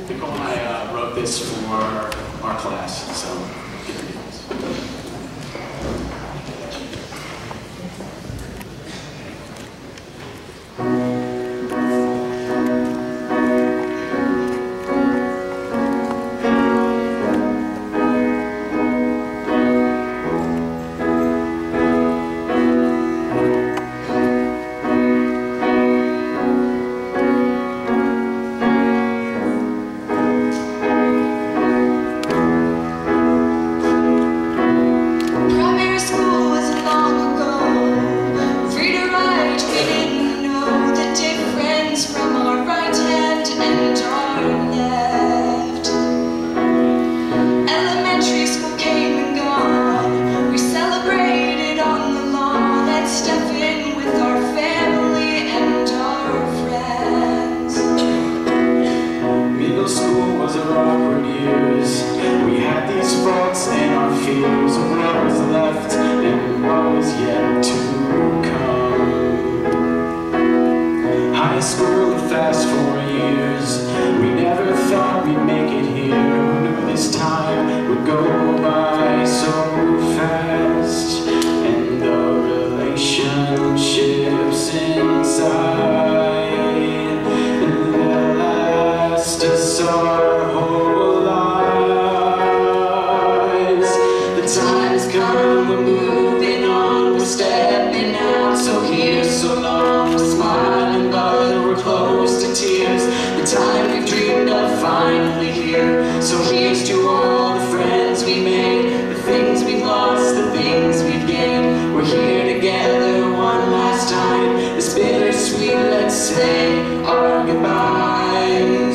Nicole and I wrote this for our class, so get ready for this. And our fears of what was left and what was yet to come. High school, fast 4 years. We never thought we'd make it here. Who knew this time would go by so fast? And the relationships inside that last us our whole lives. The time's come, we're moving on, we're stepping out. So here, so long, we're smiling, but we're close to tears. The time we've dreamed of finally here. So here's to all the friends we made, the things we've lost, the things we've gained. We're here together one last time. It's bittersweet, let's say our goodbyes.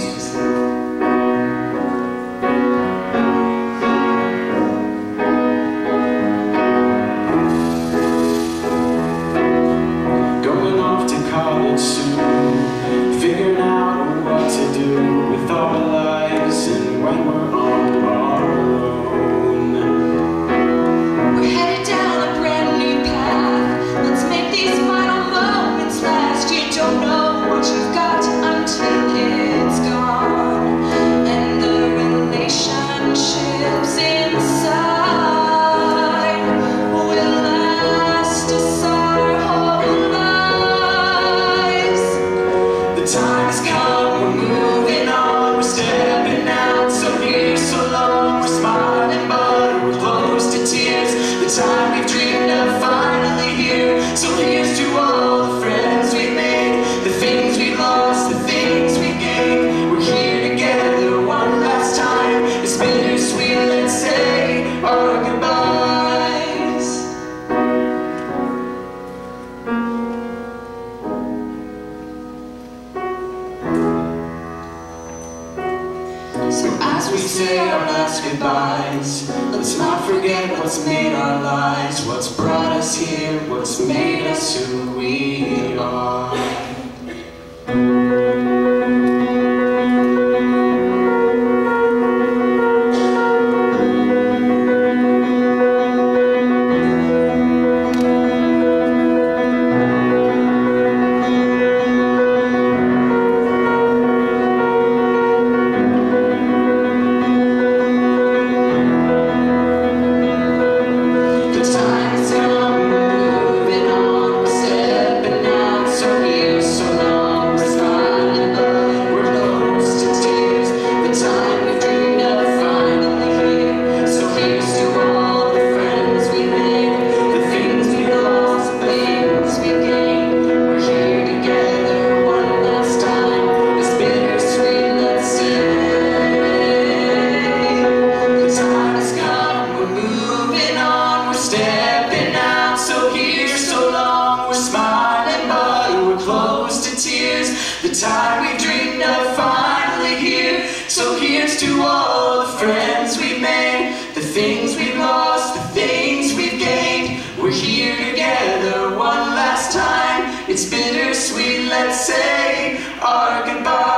Soon, figuring out what to do with our lives and when we're on our own. We're headed down a brand new path. Let's make these final moments last. You don't know what you've got until it's gone. And the relationships inside will last us our whole lives. The time's come, we're moving on, we're stepping out. So here, so long, we're smiling, but we're close to tears. The time we've dreamed of finally here. So here's to all the friends we've made, the things we've lost, the things we've gained. We're here together one last time. It's bittersweet, let's say our goodbyes. So as we say our last goodbyes, let's not forget what's made our lives, what's brought us here, what's made us who we are. The time we dreamed of finally here. So here's to all the friends we've made, the things we've lost, the things we've gained. We're here together one last time. It's bittersweet, let's say our goodbye.